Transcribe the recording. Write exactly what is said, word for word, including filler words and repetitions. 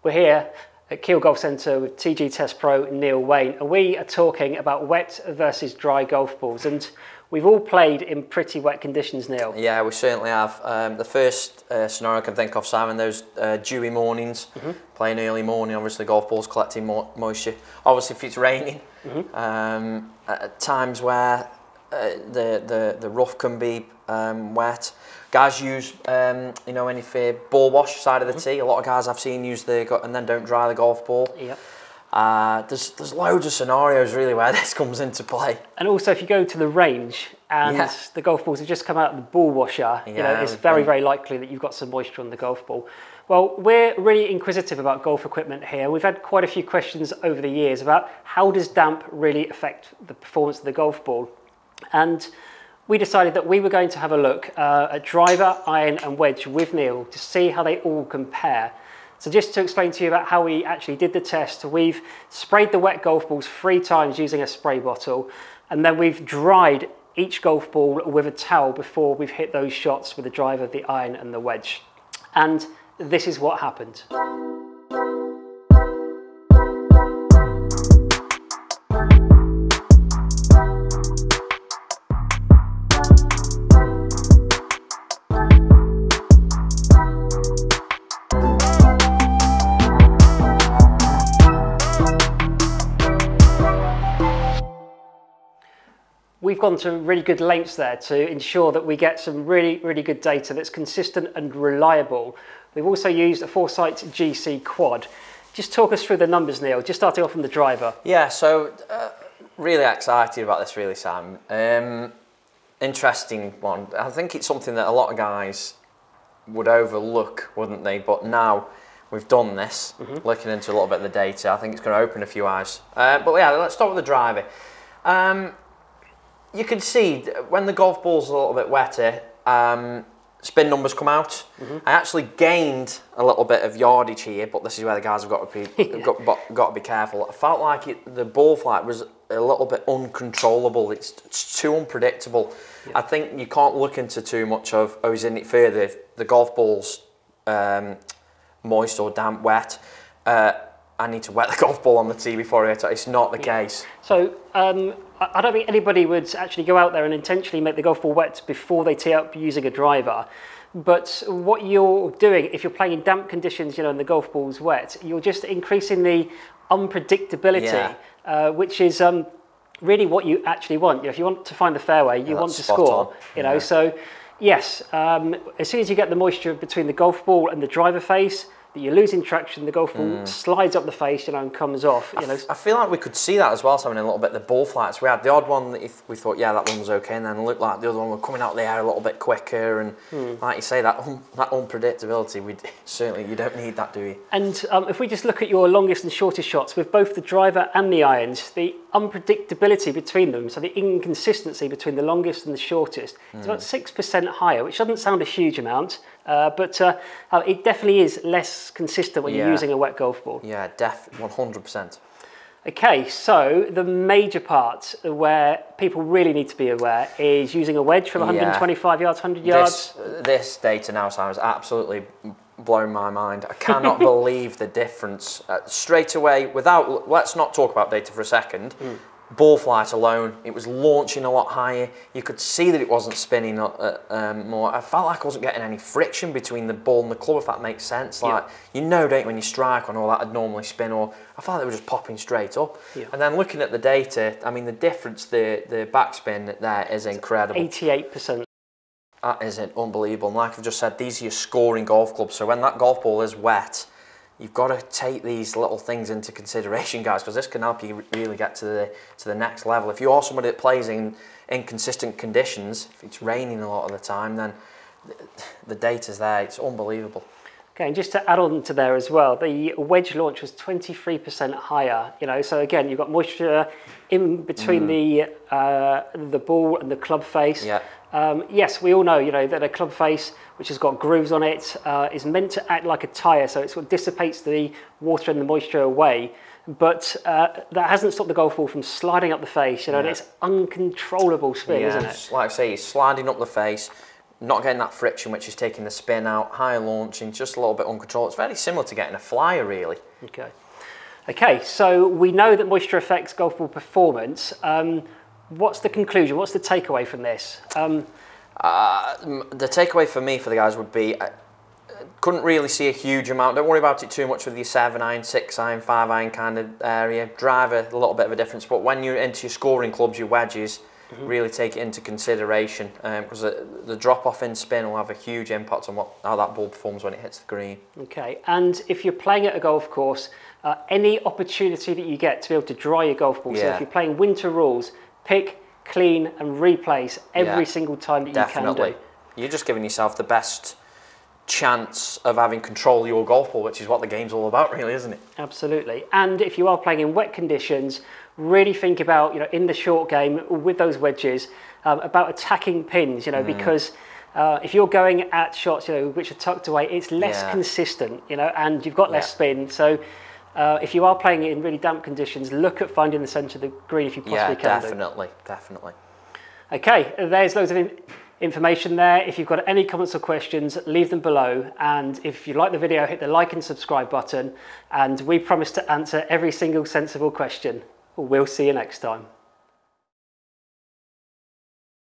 We're here at Keele Golf Centre with T G Test Pro Neil Wayne, and we are talking about wet versus dry golf balls. And we've all played in pretty wet conditions, Neil. Yeah, we certainly have. Um, the first uh, scenario I can think of, Simon, those uh, dewy mornings, mm-hmm. playing early morning, obviously golf balls collecting mo moisture. Obviously, if it's raining, mm-hmm. um, at times where uh, the, the, the rough can be um, wet. Guys use, um, you know, any ball wash side of the mm-hmm. tee. A lot of guys I've seen use the and then don't dry the golf ball. Yep. Uh, there's there's loads of scenarios really where this comes into play. And also, if you go to the range and yeah. the golf balls have just come out of the ball washer, yeah, you know, it's very very likely that you've got some moisture on the golf ball. Well, we're really inquisitive about golf equipment here. We've had quite a few questions over the years about how does damp really affect the performance of the golf ball, and we decided that we were going to have a look uh, at driver, iron and wedge with Neil to see how they all compare. So just to explain to you about how we actually did the test, we've sprayed the wet golf balls three times using a spray bottle, and then we've dried each golf ball with a towel before we've hit those shots with the driver, the iron and the wedge. And this is what happened. We've gone to really good lengths there to ensure that we get some really, really good data that's consistent and reliable. We've also used a Foresight G C Quad. Just talk us through the numbers, Neil, just starting off from the driver. Yeah, so uh, really excited about this really, Sam. Um, interesting one. I think it's something that a lot of guys would overlook, wouldn't they? But now we've done this, mm-hmm. looking into a little bit of the data, I think it's going to open a few eyes. Uh, but yeah, let's start with the driver. Um, You can see when the golf ball's a little bit wetter, um, spin numbers come out. Mm-hmm. I actually gained a little bit of yardage here, but this is where the guys have got to be yeah. got, got to be careful. I felt like it, the ball flight was a little bit uncontrollable. It's, it's too unpredictable. Yeah. I think you can't look into too much of, oh, is in it further if the golf ball's um, moist or damp, wet. Uh, I need to wet the golf ball on the tee before I hit it. It's not the yeah. case. So um, I don't think anybody would actually go out there and intentionally make the golf ball wet before they tee up using a driver. But what you're doing, if you're playing in damp conditions, you know, and the golf ball's wet, you're just increasing the unpredictability, yeah. uh, which is um, really what you actually want. You know, if you want to find the fairway, you yeah, want to score. On. You know, yeah. so yes, um, as soon as you get the moisture between the golf ball and the driver face, that you're losing traction, the golf ball mm. slides up the face, you know, and comes off. You know. I feel like we could see that as well, Simon, a little bit, the ball flights. We had the odd one that if we thought, yeah, that one was okay, and then it looked like the other one were coming out of the air a little bit quicker, and mm. like you say, that un that unpredictability, we certainly, you don't need that, do you? And um, if we just look at your longest and shortest shots, with both the driver and the irons, the unpredictability between them, so the inconsistency between the longest and the shortest, mm. is about six percent higher, which doesn't sound a huge amount, uh, but uh, it definitely is less consistent when yeah. you're using a wet golf ball. Yeah, def one hundred percent. Okay, so the major part where people really need to be aware is using a wedge from one hundred twenty-five yeah. yards, one hundred yards. This, this data now, Simon, has absolutely blown my mind. I cannot believe the difference. Uh, straight away, without, let's not talk about data for a second. Mm. Ball flight alone, it was launching a lot higher. You could see that it wasn't spinning uh, um, more. I felt like I wasn't getting any friction between the ball and the club, if that makes sense. Like, yeah. you know, don't you, when you strike on all that, would normally spin, or I felt like they were just popping straight up. Yeah. And then looking at the data, I mean, the difference, the, the backspin there is incredible. eighty-eight percent. That is unbelievable. And like I've just said, these are your scoring golf clubs. So when that golf ball is wet, you've got to take these little things into consideration, guys, because this can help you really get to the to the next level. If you are somebody that plays in inconsistent conditions, if it's raining a lot of the time, then the data's there. It's unbelievable. Okay, and just to add on to there as well, the wedge launch was twenty-three percent higher. You know, so again, you've got moisture in between mm. the uh, the ball and the club face. Yeah. Um, yes, we all know, you know, that a club face, which has got grooves on it, uh, is meant to act like a tyre, so it's what dissipates the water and the moisture away. But uh, that hasn't stopped the golf ball from sliding up the face, you know, yeah. and it's uncontrollable spin, yeah, isn't it? Like I say, it's sliding up the face. not getting that friction, which is taking the spin out, high launching, just a little bit uncontrolled. It's very similar to getting a flyer, really. Okay. Okay, so we know that moisture affects golf ball performance. Um, what's the conclusion? What's the takeaway from this? Um, uh, the takeaway for me, for the guys, would be I couldn't really see a huge amount. Don't worry about it too much with your seven iron, six iron, five iron kind of area. Driver, a little bit of a difference, but when you're into your scoring clubs, your wedges, mm-hmm. really take it into consideration, because um, the, the drop off in spin will have a huge impact on what how that ball performs when it hits the green. Okay, and if you're playing at a golf course, uh, any opportunity that you get to be able to dry your golf ball, yeah. so if you're playing winter rules, pick, clean and replace every yeah, single time that definitely. you can do. You're just giving yourself the best chance of having control of your golf ball, which is what the game's all about, really, isn't it? Absolutely. And if you are playing in wet conditions, really think about, you know, in the short game with those wedges, um, about attacking pins, you know, mm. because uh, if you're going at shots, you know, which are tucked away, it's less yeah. consistent, you know, and you've got less yeah. spin. So uh, if you are playing it in really damp conditions, look at finding the centre of the green if you possibly yeah, can. Yeah, definitely, do. definitely. Okay, there's loads of in information there. If you've got any comments or questions, leave them below. And if you like the video, hit the like and subscribe button. And we promise to answer every single sensible question. We'll see you next time.